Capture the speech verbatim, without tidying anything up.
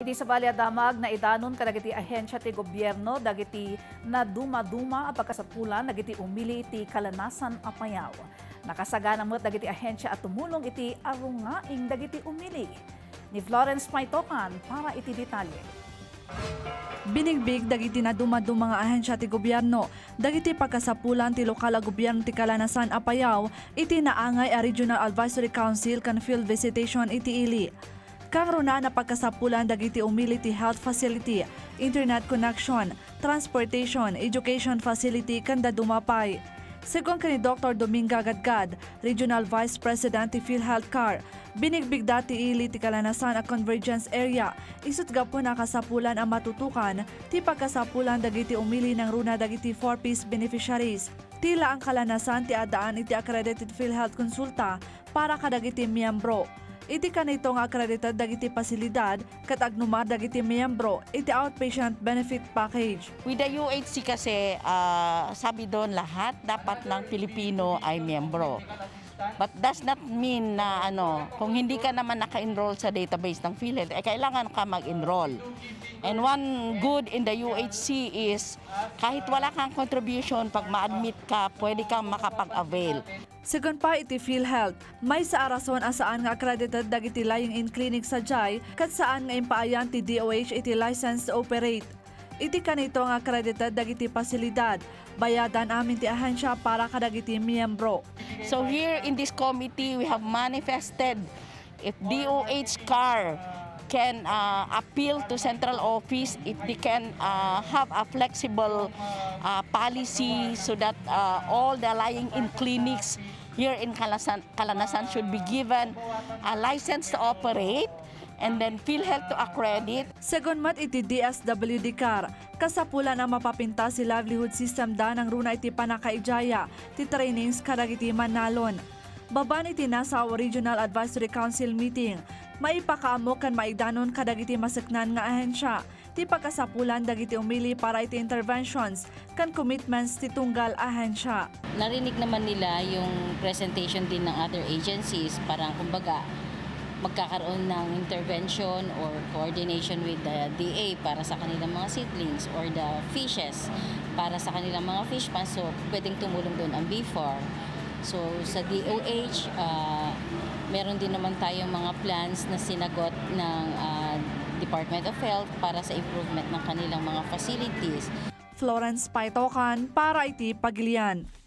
Iti sa balya damag na idanon kadagiti ahensya ti gobyerno dagiti na duma-duma a pagkasapulan dagiti umili iti kalanasan a payaw. Nakasagana met dagiti ahensya at tumulong iti arungaing dagiti umili. Ni Florence Paitokan para iti detalye. Binigbig dagiti na dumaduma nga ahensya ti gobyerno, dagiti pagkasapulan ti lokal a gobyerno ti kalanasan a payaw, iti naangay a Regional Advisory Council kan field visitation iti ili. Kang runa na pagkasapulan dagiti umili ti health facility, internet connection, transportation, education facility kanda dumapay. Según kani Doctor Dominga Gadgad, Regional Vice President ti PhilHealth C A R, binigbig dati ili ti kalanasan a convergence area, isut gapo na kasapulan ang matutukan ti pagkasapulan dagiti umili ng runa dagiti four-piece beneficiaries. Tila ang kalanasan ti adaan iti accredited PhilHealth konsulta para kadagiti miyembro. Iti kanito nga accredited dagiti pasilidad kat agnumar dagiti miyembro iti outpatient benefit package. With the U H C kasi uh, sabi doon lahat dapat ng Pilipino ay miyembro. But does not mean na ano, kung hindi ka naman naka-enroll sa database ng PhilHealth, eh kailangan ka mag-enroll. And one good in the U H C is kahit wala kang contribution, pag ma-admit ka, pwede kang makapag-avail. Segun pa iti PhilHealth, may sa arason asaan nga accredited dagiti lying-in clinic sa Jai kat saan nga impaayan ti D O H iti license to operate. Iti kanito nga accredited dagiti pasilidad, bayadan amin ti ahensya para kadagiti miyembro. So here in this committee, we have manifested if D O H C A R can uh, appeal to central office, if they can uh, have a flexible uh, policy so that uh, all the lying-in clinics here in Kalanasan, Kalanasan should be given a license to operate and then PhilHealth to accredit. Segun mat iti D S W D C A R, kasapulan ang mapapinta si livelihood system da ng runa iti panakaijaya, ti trainings kadagiti manalon. Baban iti nasa Regional Advisory Council meeting, maipakaamo kan maidanon kadagiti masaknan nga ahensya, ti pagkasapulan dagiti umili para iti interventions kan commitments ti tunggal ahensya. Narinig naman nila yung presentation din ng other agencies, parang kumbaga magkakaroon ng intervention or coordination with the D A para sa kanilang mga seedlings or the fishes para sa kanilang mga fish ponds. So pwedeng tumulong doon ang B F O R. So sa D O H, uh, meron din naman tayong mga plans na sinagot ng uh, Department of Health para sa improvement ng kanilang mga facilities. Florence Paitokan para iti Pagilian.